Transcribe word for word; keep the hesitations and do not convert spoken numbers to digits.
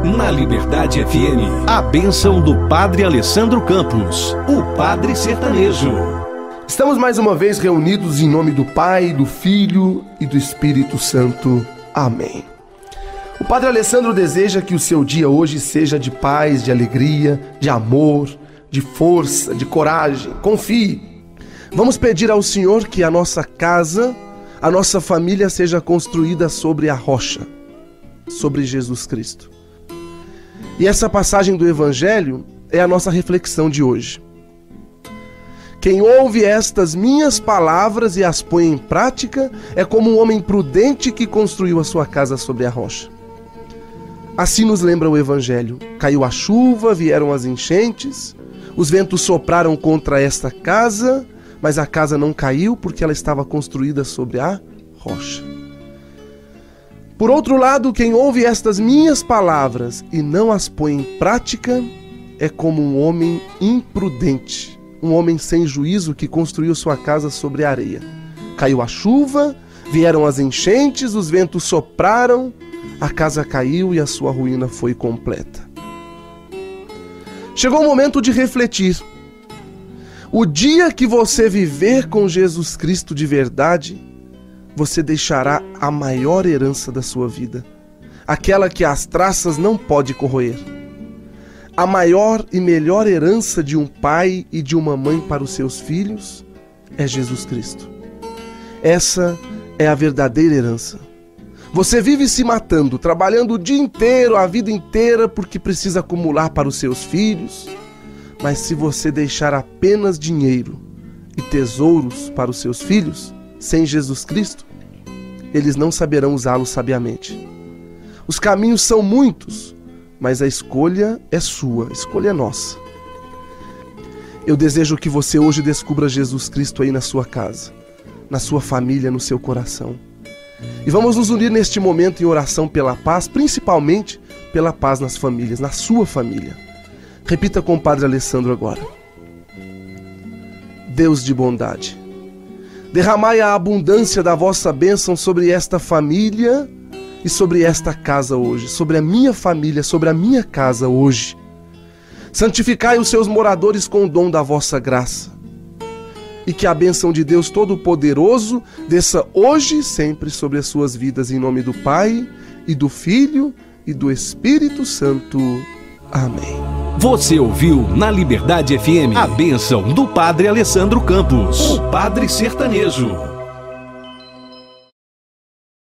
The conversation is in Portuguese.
Na Liberdade F M, a bênção do Padre Alessandro Campos, o Padre Sertanejo. Estamos mais uma vez reunidos em nome do Pai, do Filho e do Espírito Santo. Amém. O Padre Alessandro deseja que o seu dia hoje seja de paz, de alegria, de amor, de força, de coragem. Confie. Vamos pedir ao Senhor que a nossa casa, a nossa família seja construída sobre a rocha, sobre Jesus Cristo. E essa passagem do Evangelho é a nossa reflexão de hoje. Quem ouve estas minhas palavras e as põe em prática é como um homem prudente que construiu a sua casa sobre a rocha. Assim nos lembra o Evangelho. Caiu a chuva, vieram as enchentes, os ventos sopraram contra esta casa, mas a casa não caiu porque ela estava construída sobre a rocha. Por outro lado, quem ouve estas minhas palavras e não as põe em prática é como um homem imprudente, um homem sem juízo que construiu sua casa sobre a areia. Caiu a chuva, vieram as enchentes, os ventos sopraram, a casa caiu e a sua ruína foi completa. Chegou o momento de refletir. O dia que você viver com Jesus Cristo de verdade, você deixará a maior herança da sua vida, aquela que as traças não podem corroer. A maior e melhor herança de um pai e de uma mãe para os seus filhos é Jesus Cristo. Essa é a verdadeira herança. Você vive se matando, trabalhando o dia inteiro, a vida inteira, porque precisa acumular para os seus filhos. Mas se você deixar apenas dinheiro e tesouros para os seus filhos, sem Jesus Cristo, eles não saberão usá-lo sabiamente. Os caminhos são muitos, mas a escolha é sua, a escolha é nossa. Eu desejo que você hoje descubra Jesus Cristo aí na sua casa, na sua família, no seu coração. E vamos nos unir neste momento em oração pela paz, principalmente pela paz nas famílias, na sua família. Repita com o Padre Alessandro agora. Deus de bondade, derramai a abundância da vossa bênção sobre esta família e sobre esta casa hoje, sobre a minha família, sobre a minha casa hoje. Santificai os seus moradores com o dom da vossa graça. E que a bênção de Deus Todo-Poderoso desça hoje e sempre sobre as suas vidas, em nome do Pai, e do Filho, e do Espírito Santo. Amém. Você ouviu na Liberdade F M a bênção do Padre Alessandro Campos, o Padre Sertanejo.